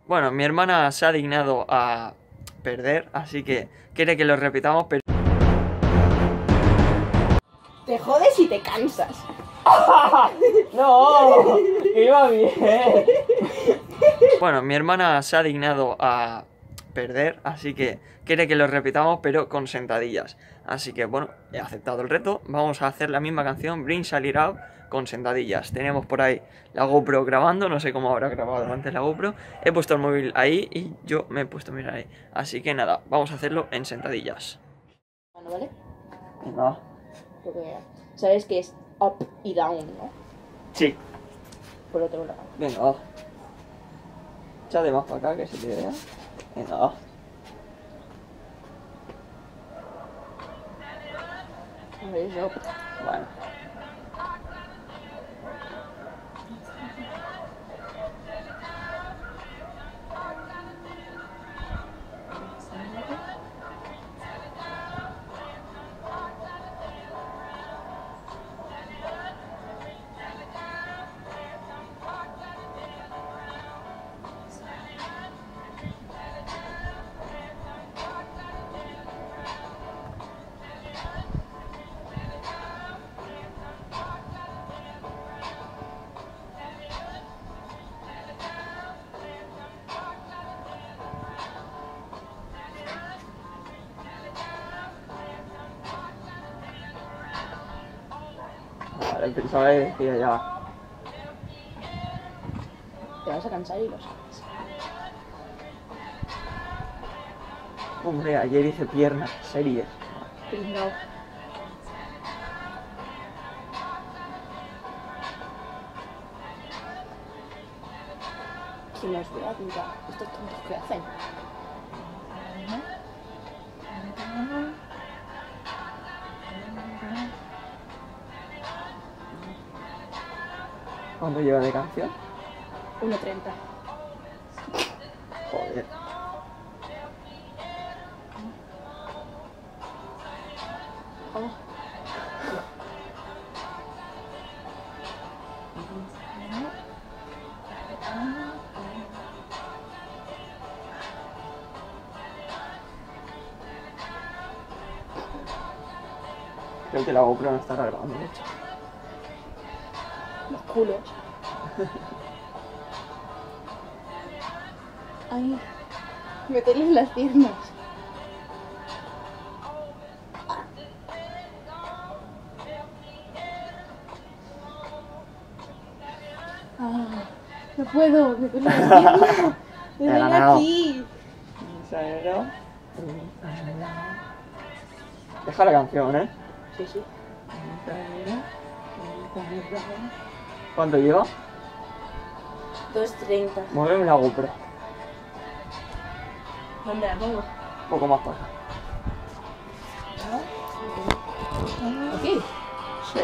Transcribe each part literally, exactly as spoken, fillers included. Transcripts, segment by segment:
Bueno, mi hermana se ha dignado a perder, así que quiere que lo repitamos, pero... Te jodes y te cansas. ¡No! ¡Iba bien! Bueno, mi hermana se ha dignado a perder, así que quiere que lo repitamos, pero con sentadillas. Así que, bueno, he aceptado el reto. Vamos a hacer la misma canción, Bring It Out, con sentadillas. Tenemos por ahí la GoPro grabando, no sé cómo habrá grabado antes la GoPro. He puesto el móvil ahí y yo me he puesto a mirar ahí. Así que nada, vamos a hacerlo en sentadillas. Bueno, ¿vale? Venga. Porque sabes que es up y down, ¿no? Sí. Por otro lado. Venga, va. Échate más para acá que se te vea. Venga, va. A ver, yo. Bueno. Vale, pensaba que decía ya. Te vas a cansar y lo sabes. Hombre, ayer hice piernas, series. Pringao. Si nos vea, mira, estos tontos que hacen. ¿Cuánto lleva de canción? uno treinta. Joder. Oh. Creo que la GoPro no está grabando, de hecho. Los culos. Ay, me duelen las piernas. Ah, no puedo, me duelen las piernas. Me He duelen ganado. aquí. Deja la canción, ¿eh? Sí, sí. ¿Cuánto lleva? dos treinta. Muéveme la GoPro. ¿Dónde la pongo? Un poco más para acá. Aquí. Sí.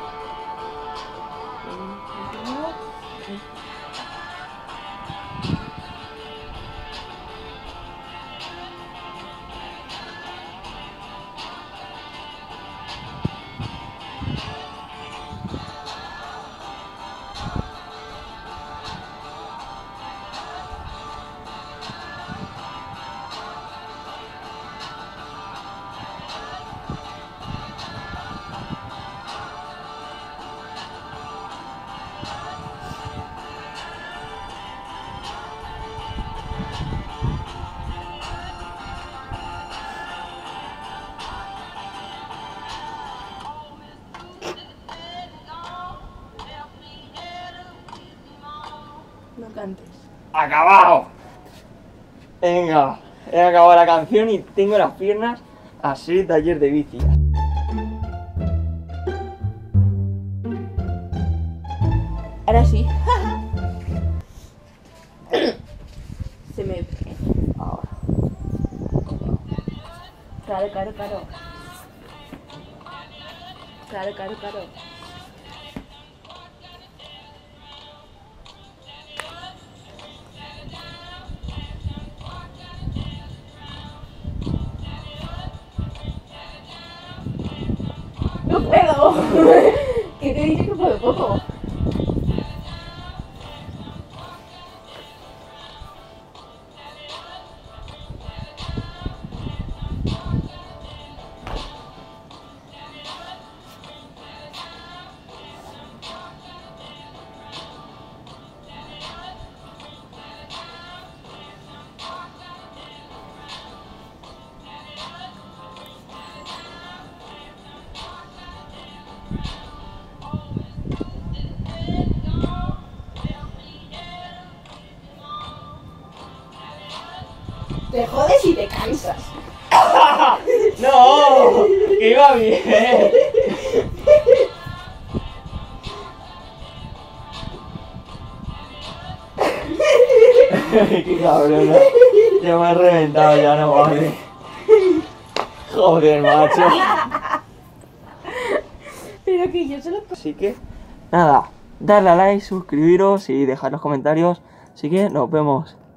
No cantes. ¡Acabado! Venga, he acabado la canción y tengo las piernas así de ayer de bici. Ahora sí. Se me ve. Ahora. Claro, claro, claro. Claro, claro, claro. ¡No puedo! Que te he dicho que puedo poco. Te jodes y te cansas. ¡No! ¡Que iba bien! ¡Qué cabrona! Ya me he reventado, ya no vale. Joder, macho. Pero que yo se lo... Así que, nada, darle a like, suscribiros y dejar los comentarios. Así que nos vemos.